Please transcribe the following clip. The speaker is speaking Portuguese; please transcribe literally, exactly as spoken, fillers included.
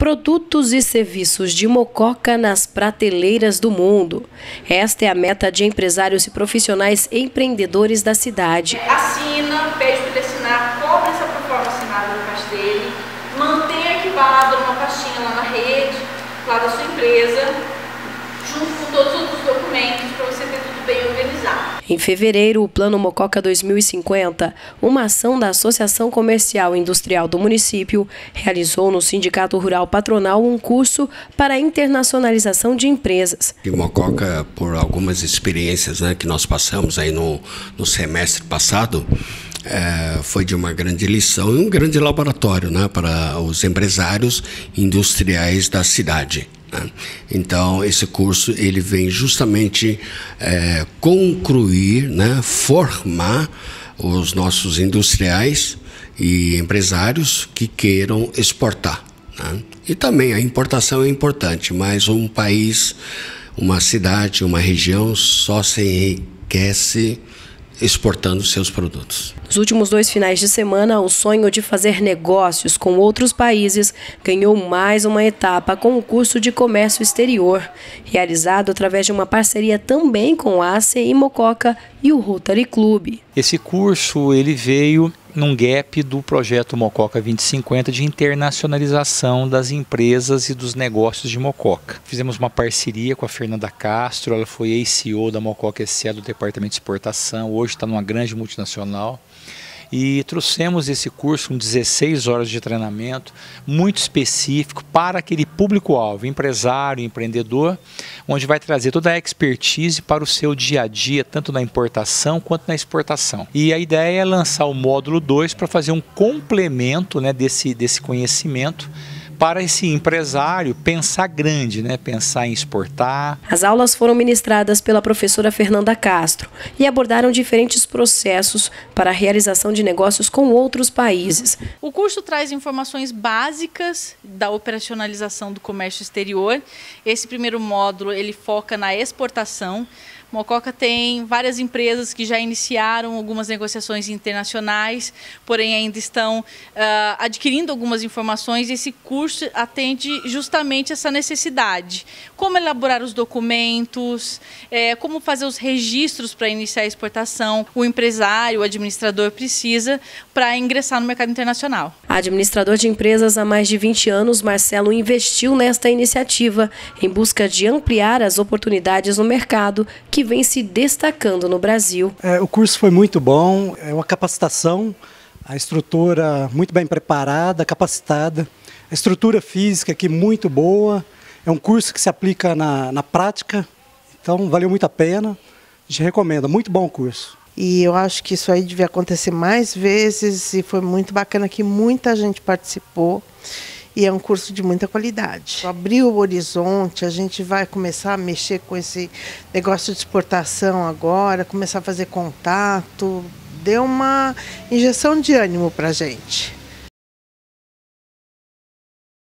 Produtos e serviços de Mococa nas prateleiras do mundo. Esta é a meta de empresários e profissionais empreendedores da cidade. Assina, pede para ele assinar, cobra essa proforma assinada no caixa dele, mantém arquivado numa pastinha lá na rede, lá da sua empresa, junto com todos os outros documentos para você ter tudo bem organizado. Em fevereiro, o Plano Mococa dois mil e cinquenta, uma ação da Associação Comercial e Industrial do município, realizou no Sindicato Rural Patronal um curso para a internacionalização de empresas. Em Mococa, por algumas experiências, né, que nós passamos aí no, no semestre passado, é, foi de uma grande lição e um grande laboratório, né, para os empresários industriais da cidade. Então, esse curso ele vem justamente é, concluir, né, formar os nossos industriais e empresários que queiram exportar, né? E também a importação é importante, mas um país, uma cidade, uma região só se enriquece exportando seus produtos. Nos últimos dois finais de semana, o sonho de fazer negócios com outros países ganhou mais uma etapa com o curso de comércio exterior, realizado através de uma parceria também com a A C I Mococa e o Rotary Club. Esse curso ele veio num gap do projeto Mococa vinte e cinquenta de internacionalização das empresas e dos negócios de Mococa. Fizemos uma parceria com a Fernanda Castro, ela foi ex-C E O da Mococa S A do Departamento de Exportação, hoje está numa grande multinacional. E trouxemos esse curso com dezesseis horas de treinamento, muito específico para aquele público-alvo, empresário, empreendedor, onde vai trazer toda a expertise para o seu dia a dia, tanto na importação quanto na exportação. E a ideia é lançar o módulo dois para fazer um complemento, né, desse, desse conhecimento, para esse empresário pensar grande, né? Pensar em exportar. As aulas foram ministradas pela professora Fernanda Castro e abordaram diferentes processos para a realização de negócios com outros países. O curso traz informações básicas da operacionalização do comércio exterior. Esse primeiro módulo ele foca na exportação. Mococa tem várias empresas que já iniciaram algumas negociações internacionais, porém ainda estão uh, adquirindo algumas informações e esse curso atende justamente essa necessidade. Como elaborar os documentos, é, como fazer os registros para iniciar a exportação, o empresário, o administrador precisa para ingressar no mercado internacional. Administrador de empresas há mais de vinte anos, Marcelo investiu nesta iniciativa em busca de ampliar as oportunidades no mercado que vem se destacando no Brasil. É, o curso foi muito bom, é uma capacitação, a estrutura muito bem preparada, capacitada, a estrutura física aqui muito boa, é um curso que se aplica na, na prática, então valeu muito a pena, a gente recomenda, muito bom o curso. E eu acho que isso aí devia acontecer mais vezes e foi muito bacana que muita gente participou. E é um curso de muita qualidade. Abriu o horizonte, a gente vai começar a mexer com esse negócio de exportação agora, começar a fazer contato, deu uma injeção de ânimo para a gente.